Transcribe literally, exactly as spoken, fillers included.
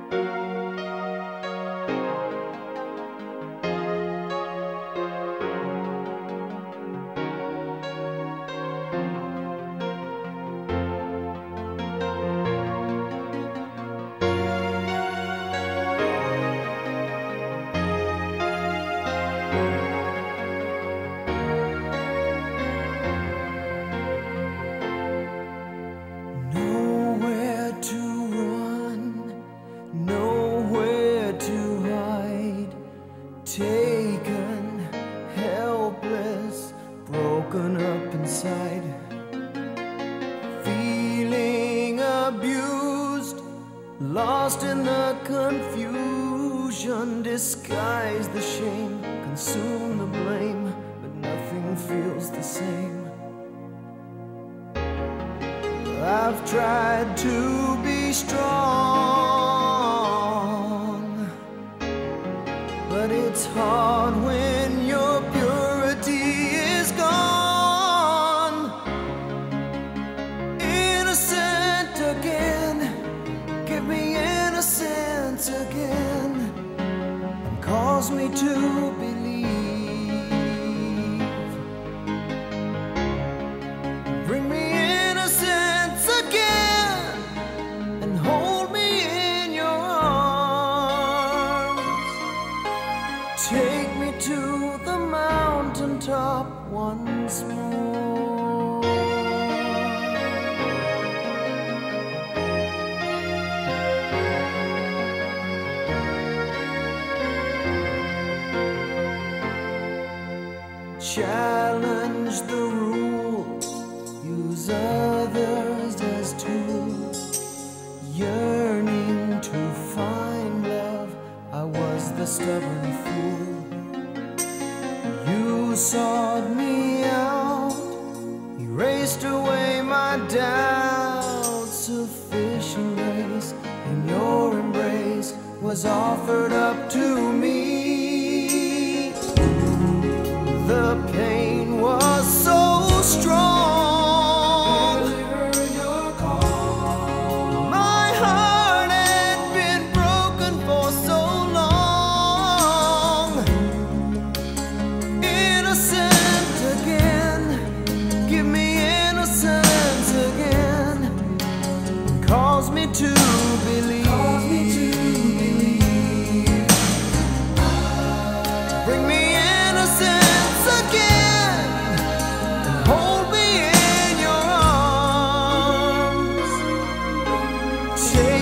Taken, helpless, broken up inside, feeling abused, lost in the confusion, disguise the shame, consume the blame, but nothing feels the same. I've tried to be strong, but it's hard when your purity is gone. Innocent again, give me innocence again, and cause me to believe. Bring me innocence again, and hold me in your arms. Take me to the mountaintop once more. Challenge the rules, use others as tools, yearning to find love. I was the stubborn fool. You sought me out, erased away my doubts. Sufficient grace in your embrace was offered up to me. The pain was so strong, my heart had been broken for so long. Innocent again, give me innocence again, cause me to believe. Bring me innocence again, and hold me in your arms. Take